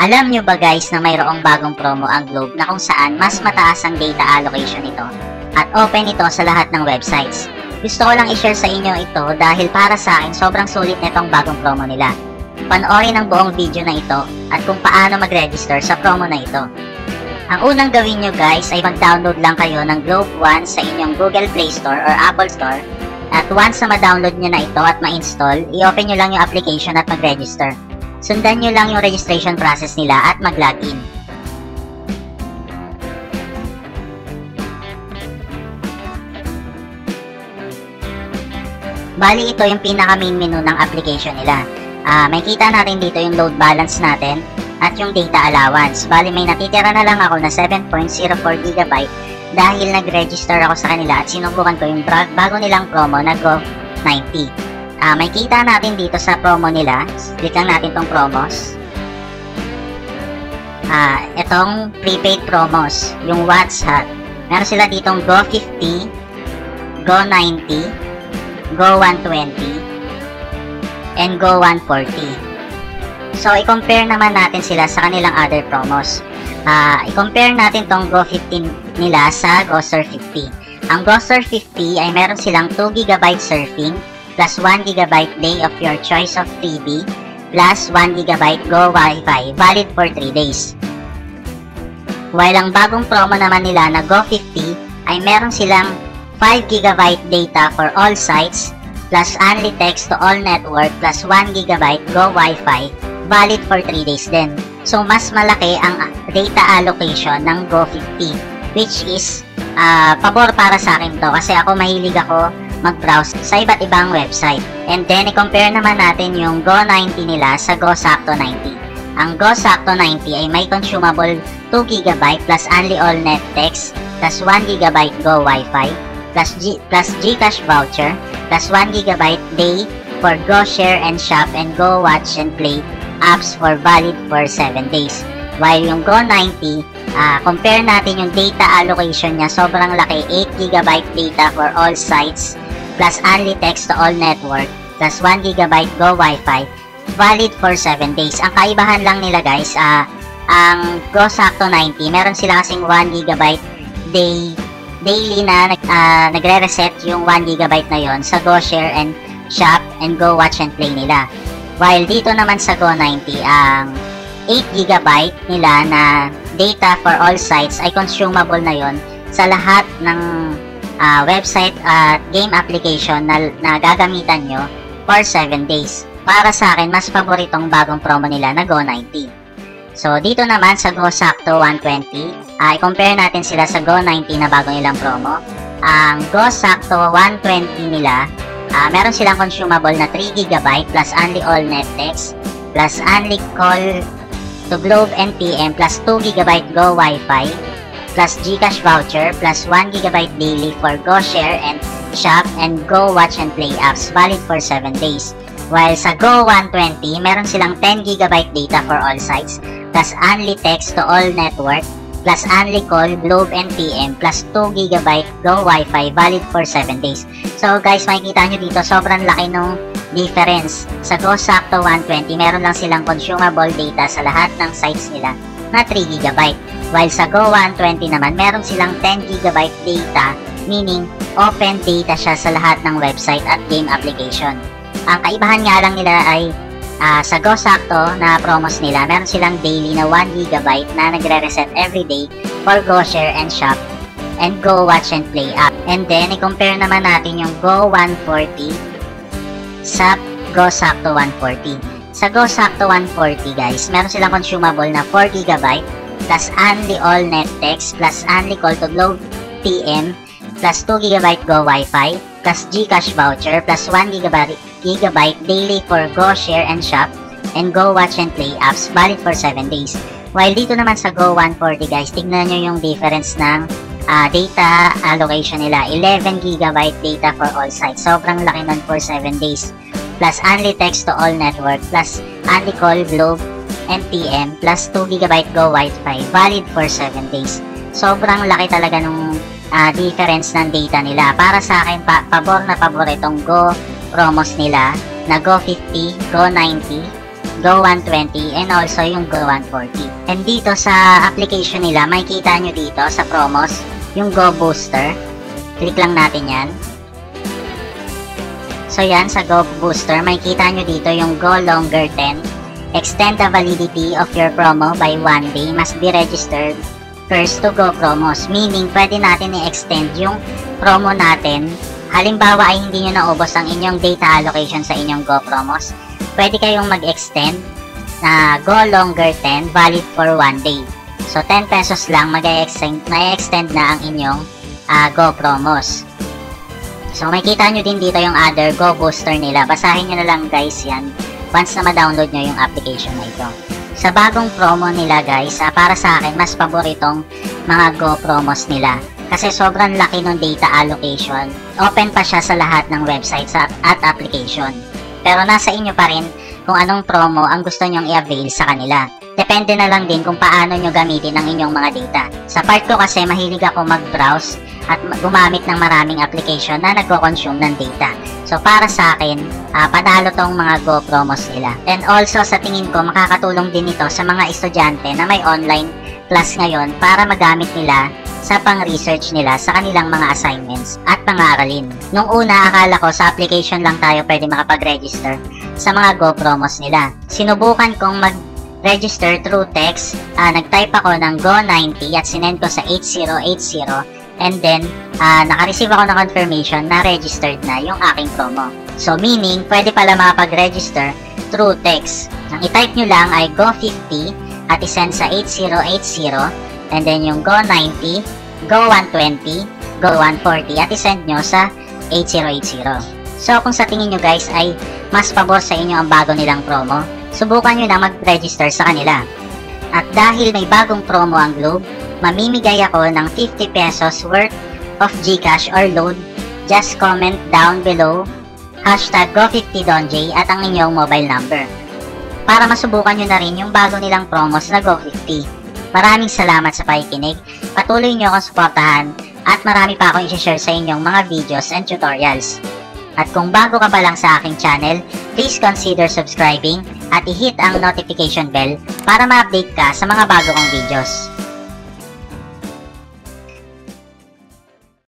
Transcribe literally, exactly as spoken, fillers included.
Alam nyo ba guys na mayroong bagong promo ang Globe na kung saan mas mataas ang data allocation nito at open ito sa lahat ng websites. Gusto ko lang i-share sa inyo ito dahil para sa akin sobrang sulit nitong bagong promo nila. Panoorin ang buong video na ito at kung paano mag-register sa promo na ito. Ang unang gawin nyo guys ay mag-download lang kayo ng Globe One sa inyong Google Play Store or Apple Store. At once na ma-download nyo na ito at ma-install, i-open nyo lang yung application at mag-register. Sundan nyo lang yung registration process nila at mag-login. Bali, ito yung pinaka-main menu ng application nila. Uh, may kita natin dito yung load balance natin at yung data allowance. Bali, may natitira na lang ako na seven point zero four gigabyte dahil nag-register ako sa kanila at sinubukan ko yung bago nilang promo na Go ninety. Uh, may kita natin dito sa promo nila. Click lang natin tong promos. Uh, itong prepaid promos, yung WhatsApp. Meron sila ditong Go fifty, Go ninety, Go one twenty, and Go one forty. So, i-compare naman natin sila sa kanilang other promos. Uh, i-compare natin tong Go fifty nila sa Go fifty. Ang Go fifty ay meron silang two gigabyte surfing plus one gigabyte day of your choice of freebie plus one gigabyte Go Wi-Fi valid for three days. While ang bagong promo naman nila na Go fifty ay meron silang five gigabyte data for all sites plus only text to all network plus one gigabyte Go Wi-Fi valid for three days din. So mas malaki ang data allocation ng Go fifty, which is uh, pabor para sa akin to kasi ako mahilig ako mag-browse sa iba't ibang website. And then, i-compare naman natin yung Go ninety nila sa Go ninety. Ang Go ninety ay may consumable two gigabyte plus only all net text plus one gigabyte Go Wi-Fi plus, G plus GCash voucher plus one gigabyte day for Go Share and Shop and Go Watch and Play apps for valid for seven days. While yung Go ninety, uh, compare natin yung data allocation niya, sobrang laki, eight gigabyte data for all sites plus only text to all network plus one gigabyte Go Wi-Fi valid for seven days. Ang kaibahan lang nila guys, uh, ang Go ninety, meron sila kasing one gigabyte day, daily na uh, nagre-reset yung one gigabyte na yon sa Go Share and Shop and Go Watch and Play nila. While dito naman sa Go ninety, ang eight gigabyte nila na data for all sites ay consumable na yon sa lahat ng uh, website at uh, game application na, na gagamitan nyo for seven days. Para sa akin, mas paboritong bagong promo nila na Go ninety. So, dito naman sa Go one twenty, uh, i-compare natin sila sa Go ninety na bago nilang promo. Ang Go one twenty nila, uh, meron silang consumable na three gigabyte plus only all net text plus only call to Globe and P M plus two gigabyte Go Wi-Fi plus GCash voucher plus one gigabyte daily for Go Share and Shop and Go Watch and Play apps valid for seven days. While sa Go one twenty, meron silang ten gigabyte data for all sites plus only text to all network plus only call Globe and P M plus two gigabyte Go Wi-Fi valid for seven days. So guys, makikita nyo dito sobrang laki nung difference. Sa Go one twenty, meron lang silang consumable data sa lahat ng sites nila na three gigabyte. While sa Go one twenty naman, meron silang ten gigabyte data, meaning open data siya sa lahat ng website at game application. Ang kaibahan nga lang nila ay uh, sa Go na promos nila, meron silang daily na one gigabyte na nagre-reset everyday for Go Share and Shop and Go Watch and Play app. And then, i-compare naman natin yung Go one forty sa Go one forty. Sa Go one forty guys, meron silang consumable na four gigabyte plus only all net text plus only call to Globe P M plus two gigabyte Go Wi-Fi plus GCash voucher plus one gigabyte gigabyte daily for Go Share and Shop and Go Watch and Play apps valid for seven days. While dito naman sa Go one forty guys, tignan nyo yung difference ng uh, data allocation nila. eleven gigabyte data for all sites. Sobrang laki nun for seven days. Plus only text to all network plus only call Globe and P M plus two gigabyte Go Wi-Fi valid for seven days. Sobrang laki talaga nung uh, difference ng data nila. Para sa akin, pa pabor na pabor itong Go promos nila na Go fifty, Go ninety, Go one twenty, and also yung Go one forty. And dito sa application nila, makikita nyo dito sa promos, yung Go Booster. Click lang natin yan. So yan, sa Go Booster, makikita nyo dito yung Go Longer ten. Extend the validity of your promo by one day. Must be registered first to Go Promos. Meaning, pwede natin i-extend yung promo natin. Halimbawa ay hindi nyo naubos ang inyong data allocation sa inyong Go Promos. Pwede kayong mag-extend na Go Longer ten, valid for one day. So, ten pesos lang, mag-extend mag-extend na ang inyong uh, Go Promos. So, makikita nyo din dito yung other Go Booster nila. Basahin nyo na lang guys yan once na ma-download nyo yung application na ito. Sa bagong promo nila guys, uh, para sa akin, mas paboritong mga Go Promos nila. Kasi sobrang laki ng data allocation. Open pa siya sa lahat ng websites at, at application. Pero nasa inyo pa rin kung anong promo ang gusto nyong i-avail sa kanila. Depende na lang din kung paano nyo gamitin ang inyong mga data. Sa part ko kasi mahilig ako mag-browse at gumamit ng maraming application na nagko-consume ng data. So para sa akin, uh, panalo tong mga Go Promos nila. And also sa tingin ko, makakatulong din ito sa mga estudyante na may online class ngayon para magamit nila sa pang-research nila sa kanilang mga assignments at pang-aaralin. Nung una, akala ko sa application lang tayo pwede makapag-register sa mga Go Promos nila. Sinubukan kong mag-register through text. Uh, nag-type ako ng Go ninety at sinend ko sa eight zero eight zero. And then, uh, naka-receive ako ng confirmation na registered na yung aking promo. So, meaning, pwede pala makapag-register through text. Ang i-type nyo lang ay Go fifty at isend sa eight zero eight zero. And then, yung Go ninety, Go one twenty, Go one forty at isend nyo sa eight zero eight zero. So, kung sa tingin nyo guys ay mas pabor sa inyo ang bago nilang promo, subukan nyo na mag-register sa kanila. At dahil may bagong promo ang Globe, mamimigay ako ng fifty pesos worth of GCash or load. Just comment down below hashtag Go fifty DonJ at ang inyong mobile number para masubukan nyo na rin yung bago nilang promos na Go fifty. Maraming salamat sa pakikinig. Patuloy nyo akong suportahan at marami pa akong i-share sa inyong mga videos and tutorials. At kung bago ka pa lang sa aking channel, please consider subscribing at i-hit ang notification bell para ma-update ka sa mga bago kong videos.